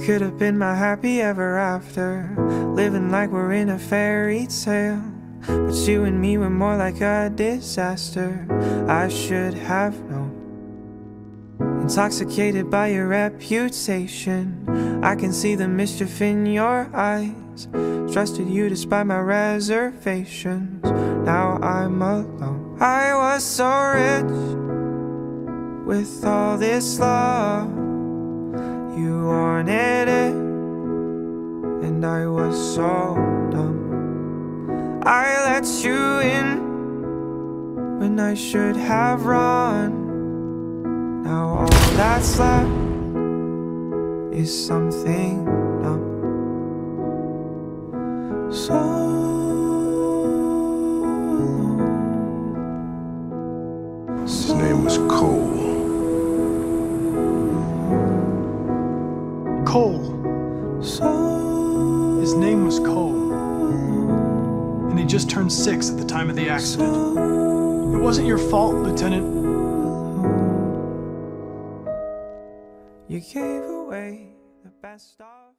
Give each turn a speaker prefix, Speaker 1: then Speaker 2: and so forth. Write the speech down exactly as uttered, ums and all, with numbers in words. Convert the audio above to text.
Speaker 1: could have been my happy ever after, living like we're in a fairy tale. But you and me were more like a disaster. I should have known. Intoxicated by your reputation, I can see the mischief in your eyes. Trusted you despite my reservations. Now I'm alone. I was so rich with all this love. You wanted it, and I was so dumb. I let you in when I should have run. Now all that's left is something numb. So alone.
Speaker 2: His name was Cole.
Speaker 3: Cole.
Speaker 1: So
Speaker 3: His name was Cole. And he just turned six at the time of the accident. It wasn't your fault, Lieutenant.
Speaker 1: you gave away the best of